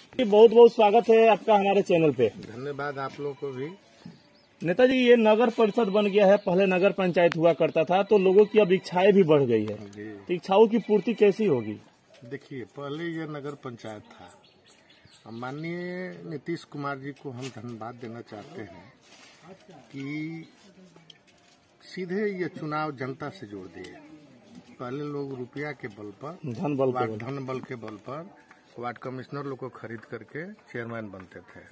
बहुत बहुत स्वागत है आपका हमारे चैनल पे। धन्यवाद आप लोगों को भी। नेताजी, ये नगर परिषद बन गया है, पहले नगर पंचायत हुआ करता था, तो लोगों की अब इच्छाएं भी बढ़ गई है, तो इच्छाओं की पूर्ति कैसी होगी? देखिए, पहले ये नगर पंचायत था। माननीय नीतीश कुमार जी को हम धन्यवाद देना चाहते हैं कि सीधे ये चुनाव जनता से जोड़ दिए। पहले लोग रुपया के बल पर, धन बल के बल पर वार्ड कमिश्नर लोग को खरीद करके चेयरमैन बनते थे,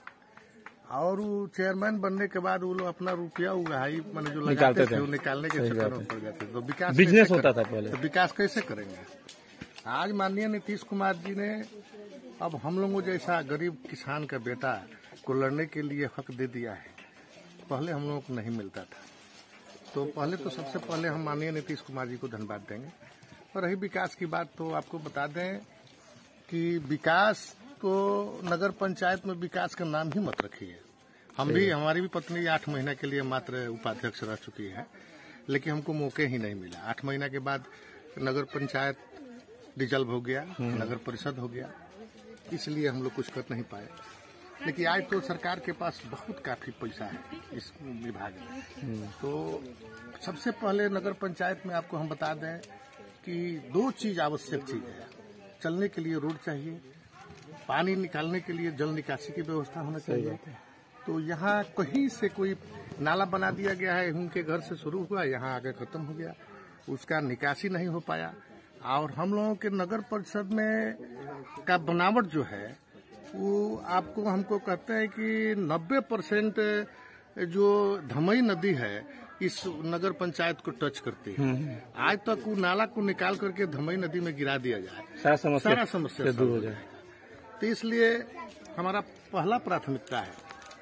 और वो चेयरमैन बनने के बाद वो लोग अपना रुपया उगाही मैंने जो लगाते थे वो निकालने के चक्कर में पड़ जाते, तो विकास बिजनेस होता था पहले। तो विकास कैसे करेंगे? आज माननीय नीतीश कुमार जी ने अब हम लोगों जैसा गरीब किसान का बेटा को लड़ने के लिए हक दे दिया है। पहले हम लोगों को नहीं मिलता था, तो पहले तो सबसे पहले हम माननीय नीतीश कुमार जी को धन्यवाद देंगे। और रही विकास की बात, तो आपको बता दें कि विकास तो नगर पंचायत में विकास का नाम ही मत रखिए। हमारी भी पत्नी 8 महीने के लिए मात्र उपाध्यक्ष रह चुकी है, लेकिन हमको मौके ही नहीं मिला। 8 महीने के बाद नगर पंचायत डिजल्व हो गया, नगर परिषद हो गया, इसलिए हम लोग कुछ कर नहीं पाए। लेकिन आज तो सरकार के पास बहुत काफी पैसा है इस विभाग में। तो सबसे पहले नगर पंचायत में आपको हम बता दें कि 2 चीज आवश्यक चीज है। चलने के लिए रोड चाहिए, पानी निकालने के लिए जल निकासी की व्यवस्था होना चाहिए। तो यहाँ कहीं से कोई नाला बना दिया गया है, उनके घर से शुरू हुआ, यहाँ आगे खत्म हो गया, उसका निकासी नहीं हो पाया। और हम लोगों के नगर परिषद में का बनावट जो है वो हमको कहते हैं कि 90% जो धमई नदी है इस नगर पंचायत को टच करती है। आज तक वो नाला को निकाल करके धमई नदी में गिरा दिया जाए, सारा समस्या दूर हो जाए। तो इसलिए हमारा पहला प्राथमिकता है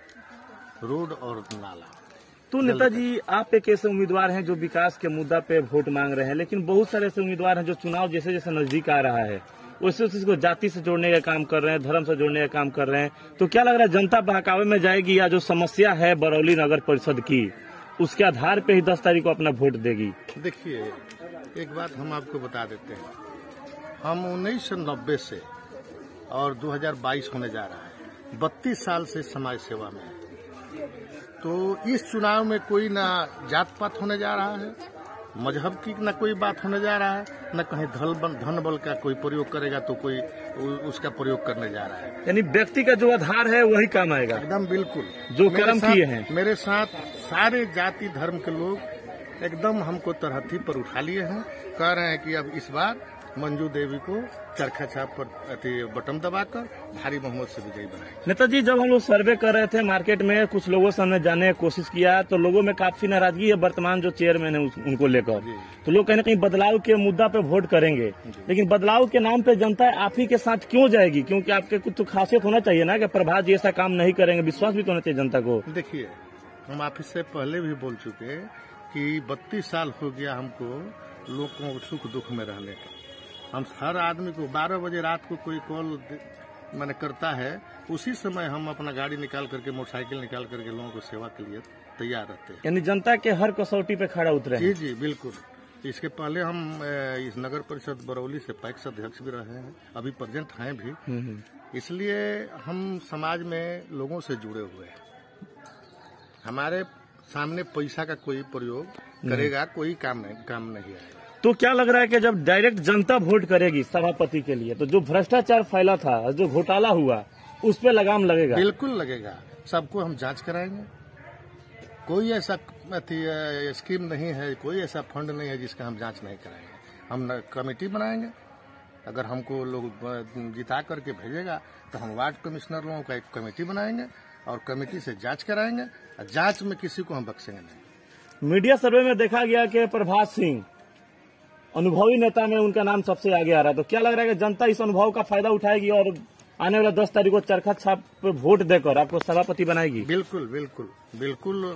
रोड और नाला। तो नेताजी, आप एक ऐसे उम्मीदवार हैं जो विकास के मुद्दा पे वोट मांग रहे हैं, लेकिन बहुत सारे ऐसे उम्मीदवार हैं जो चुनाव जैसे जैसे नजदीक आ रहा है वैसे उसको जाति से जोड़ने का काम कर रहे हैं, धर्म से जोड़ने का काम कर रहे हैं। तो क्या लग रहा है, जनता बहकावे में जाएगी या जो समस्या है बरौली नगर परिषद की उसके आधार पे ही 10 तारीख को अपना वोट देगी? देखिए, एक बात हम आपको बता देते हैं, हम 1990 से और 2022 होने जा रहा है, 32 साल से समाज सेवा में। तो इस चुनाव में कोई ना जात पात होने जा रहा है, मजहब की न कोई बात होने जा रहा है, न कहीं धन बल का कोई प्रयोग करेगा तो कोई उसका प्रयोग करने जा रहा है। यानी व्यक्ति का जो आधार है वही काम आएगा। एकदम बिल्कुल। जो कर्म किए हैं, मेरे साथ सारे जाति धर्म के लोग एकदम हमको तरहथी पर उठा लिए हैं, कह रहे हैं कि अब इस बार मंजू देवी को चरखा छाप पर बटन दबाकर भारी बहुमत से विजयी बनाए। नेताजी, जब हम लोग सर्वे कर रहे थे मार्केट में, कुछ लोगों से हमने जानने की कोशिश किया, तो लोगों में काफी नाराजगी है वर्तमान जो चेयरमैन है उनको लेकर। तो लोग कहीं न कहीं बदलाव के मुद्दा पे वोट करेंगे, लेकिन बदलाव के नाम पे जनता आप ही के साथ क्यों जाएगी? क्योंकि आपके कुछ तो खासियत होना चाहिए ना कि प्रभात जी ऐसा काम नहीं करेंगे, विश्वास भी तो होना चाहिए जनता को। देखिए, हम आप इससे पहले भी बोल चुके कि 32 साल हो गया हमको लोगों को सुख दुख में रहने का। हम हर आदमी को 12 बजे रात को कोई कॉल मैंने करता है, उसी समय हम अपना गाड़ी निकाल करके, मोटरसाइकिल निकाल करके लोगों को सेवा के लिए तैयार रहते हैं। यानी जनता के हर कसौटी पे खड़ा उतरे हैं। जी बिल्कुल। इसके पहले हम इस नगर परिषद बरौली से पैक्स अध्यक्ष भी रहे हैं, अभी प्रेजेंट हैं भी। इसलिए हम समाज में लोगों से जुड़े हुए हैं। हमारे सामने पैसा का कोई प्रयोग करेगा कोई काम नहीं आएगा। तो क्या लग रहा है कि जब डायरेक्ट जनता वोट करेगी सभापति के लिए, तो जो भ्रष्टाचार फैला था, जो घोटाला हुआ, उस पर लगाम लगेगा? बिल्कुल लगेगा। सबको हम जांच कराएंगे। कोई ऐसा स्कीम नहीं है, कोई ऐसा फंड नहीं है जिसका हम जांच नहीं कराएंगे। हम कमेटी बनाएंगे, अगर हमको लोग जिता करके भेजेगा तो हम वार्ड कमिश्नर लोगों का एक कमेटी बनाएंगे और कमेटी से जांच कराएंगे, और जांच में किसी को हम बख्शेंगे नहीं। मीडिया सर्वे में देखा गया कि प्रभात सिंह अनुभवी नेता में उनका नाम सबसे आगे आ रहा है। तो क्या लग रहा है कि जनता इस अनुभव का फायदा उठाएगी और आने वाला 10 तारीख को चरखा छाप पे वोट देकर आपको सभापति बनाएगी? बिल्कुल बिल्कुल बिल्कुल।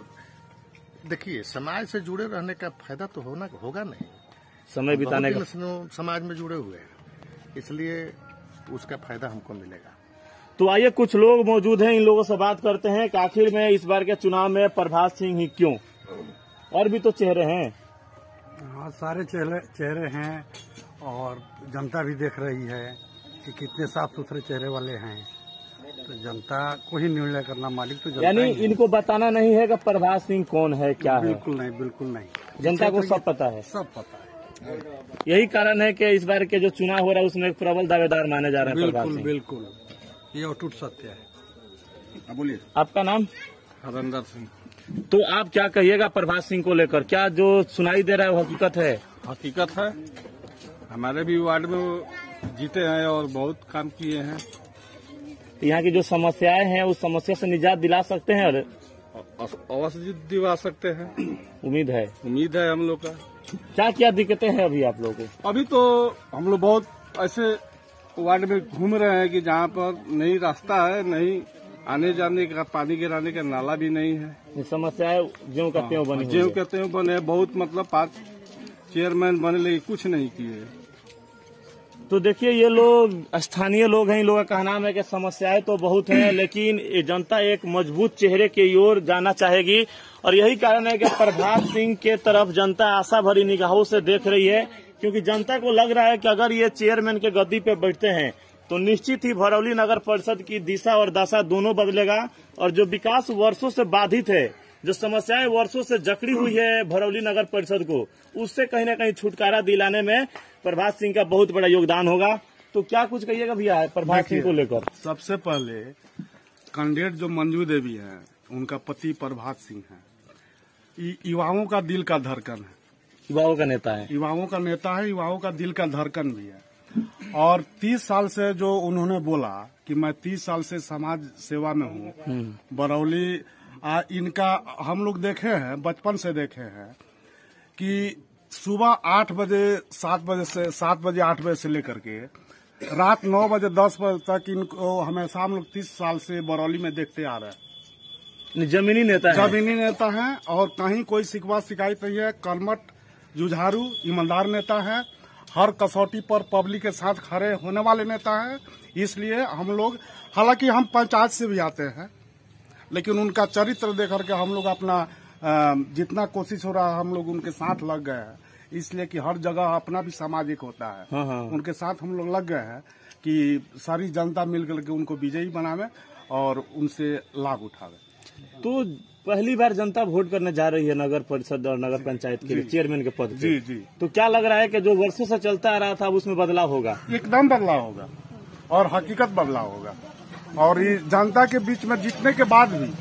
देखिए, समाज से जुड़े रहने का फायदा तो होगा नहीं, समय बिताने का। समाज में जुड़े हुए हैं, इसलिए उसका फायदा हमको मिलेगा। तो आइए, कुछ लोग मौजूद हैं, इन लोगों से बात करते हैं कि आखिर में इस बार के चुनाव में प्रभात सिंह ही क्यों? और भी तो चेहरे हैं। हाँ, सारे चेहरे हैं और जनता भी देख रही है कि कितने साफ सुथरे चेहरे वाले हैं। तो जनता को ही निर्णय करना, मालिक तो जनता यानी ही है। इनको बताना नहीं है कि प्रभात सिंह कौन है, क्या है। बिल्कुल नहीं, बिल्कुल नहीं। जनता को सब पता है। सब पता है। यही कारण है कि इस बार के जो चुनाव हो रहा है उसमें एक प्रबल दावेदार माने जा रहे हैं प्रभात बिल्कुल सिंह। बिल्कुल, ये अटूट सत्य है। बोलिए। आपका नाम? हरिंदर सिंह। तो आप क्या कहिएगा प्रभात सिंह को लेकर? क्या जो सुनाई दे रहा है वो हकीकत है? हकीकत है। हमारे भी वार्ड में जीते हैं और बहुत काम किए हैं। यहाँ की जो समस्याएं हैं उस समस्या से निजात दिला सकते हैं और अवश्य दिवा सकते हैं, उम्मीद है हम लोग का। क्या क्या दिक्कतें हैं अभी आप लोगों को? अभी तो हम लोग बहुत ऐसे वार्ड में घूम रहे हैं कि जहाँ पर नहीं रास्ता है, नहीं आने जाने का, पानी गिराने का नाला भी नहीं है। ये समस्याएं ज्यों का त्यों बनी हुई ज्यों है। के त्यों बने, बहुत मतलब 5 चेयरमैन बने लेकिन कुछ नहीं किए। तो देखिए ये लोग स्थानीय लोग हैं, इन लोगों का कहना है कि समस्याएं तो बहुत हैं लेकिन ये जनता एक मजबूत चेहरे की ओर जाना चाहेगी और यही कारण है कि प्रभात सिंह के तरफ जनता आशा भरी निगाहों से देख रही है, क्योंकि जनता को लग रहा है कि अगर ये चेयरमैन के गद्दी पे बैठते हैं तो निश्चित ही भरौली नगर परिषद की दिशा और दशा दोनों बदलेगा और जो विकास वर्षों से बाधित है, जो समस्याएं वर्षों से जकड़ी हुई है भरौली नगर परिषद को, उससे कहीं न कहीं छुटकारा दिलाने में प्रभात सिंह का बहुत बड़ा योगदान होगा। तो क्या कुछ कहिएगा भैया प्रभात सिंह को लेकर? सबसे पहले कैंडिडेट जो मंजू देवी हैं, उनका पति प्रभात सिंह है। युवाओं का दिल का धड़कन है, युवाओं का नेता है, युवाओं का नेता है, युवाओं का दिल का धड़कन भी है। और 30 साल से जो उन्होंने बोला कि मैं 30 साल से समाज सेवा में हूँ बरौली, इनका हम लोग देखे हैं, बचपन से देखे हैं कि सुबह 8 बजे 7 बजे 8 बजे से लेकर के रात 9 बजे 10 बजे तक इनको हमेशा हम लोग 30 साल से बरौली में देखते आ रहे हैं। जमीनी नेता है। जमीनी नेता है और कहीं कोई शिकवा शिकायत नहीं है। कर्मठ, जुझारू, ईमानदार नेता है। हर कसौटी पर पब्लिक के साथ खड़े होने वाले नेता है। इसलिए हम लोग, हालांकि हम पंचायत से भी आते हैं, लेकिन उनका चरित्र देख करके हम लोग अपना जितना कोशिश हो रहा है हम लोग उनके साथ लग गए हैं। इसलिए कि हर जगह अपना भी सामाजिक होता है। हाँ। उनके साथ हम लोग लग गए हैं कि सारी जनता मिलकर के उनको विजयी बनावे और उनसे लाभ उठावे। तो पहली बार जनता वोट करने जा रही है नगर परिषद और नगर पंचायत के लिए चेयरमैन के पद पे। जी। तो क्या लग रहा है कि जो वर्षों से चलता आ रहा था अब उसमें बदलाव होगा? एकदम बदलाव होगा और हकीकत बदलाव होगा। और ये जनता के बीच में जीतने के बाद भी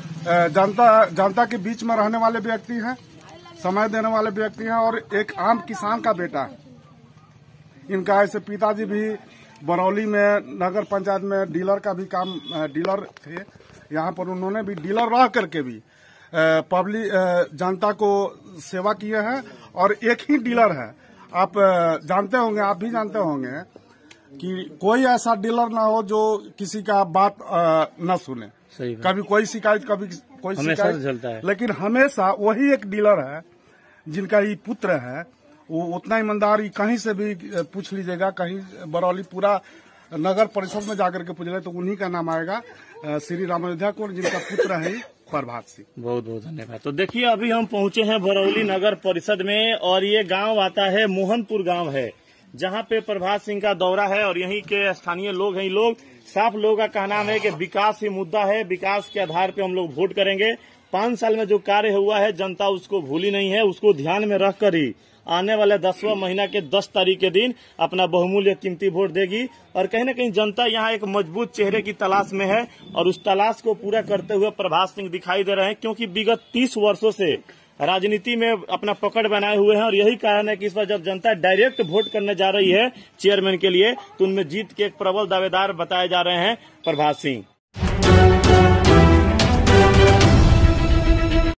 जनता के बीच में रहने वाले व्यक्ति हैं, समय देने वाले व्यक्ति हैं और एक आम किसान का बेटा है। इनका ऐसे पिताजी भी बरौली में नगर पंचायत में डीलर का भी काम, डीलर थे। यहाँ पर उन्होंने भी डीलर रह करके भी पब्लिक जनता को सेवा किए हैं। और एक ही डीलर है, आप जानते होंगे, आप भी जानते होंगे कि कोई ऐसा डीलर ना हो जो किसी का बात न सुने। सही बात। कभी कोई शिकायत, कभी कोई हमेशा शिकायत चलता है। लेकिन हमेशा वही एक डीलर है जिनका ये पुत्र है, वो उतना ईमानदार, कहीं से भी पूछ लीजिएगा, कहीं बरौली पूरा नगर परिषद में जाकर के पूछ ले तो उन्हीं का नाम आएगा, श्री रामायोध्या कौर, जिनका पुत्र है प्रभात सिंह। बहुत बहुत धन्यवाद। तो देखिए अभी हम पहुंचे हैं बरौली नगर परिषद में और ये गांव आता है मोहनपुर गांव है, जहां पे प्रभात सिंह का दौरा है और यहीं के स्थानीय लोग हैं। लोग साफ लोगों का कहना है कि विकास ही मुद्दा है, विकास के आधार पे हम लोग वोट करेंगे। 5 साल में जो कार्य हुआ है जनता उसको भूली नहीं है, उसको ध्यान में रखकर ही आने वाले 10वां महीना के 10 तारीख के दिन अपना बहुमूल्य कीमती वोट देगी। और कहीं न कहीं जनता यहाँ एक मजबूत चेहरे की तलाश में है और उस तलाश को पूरा करते हुए प्रभात सिंह दिखाई दे रहे हैं, क्योंकि विगत 30 वर्षों से राजनीति में अपना पकड़ बनाए हुए हैं। और यही कारण है कि इस बार जब जनता डायरेक्ट वोट करने जा रही है चेयरमैन के लिए तो उनमें जीत के एक प्रबल दावेदार बताए जा रहे हैं प्रभात सिंह।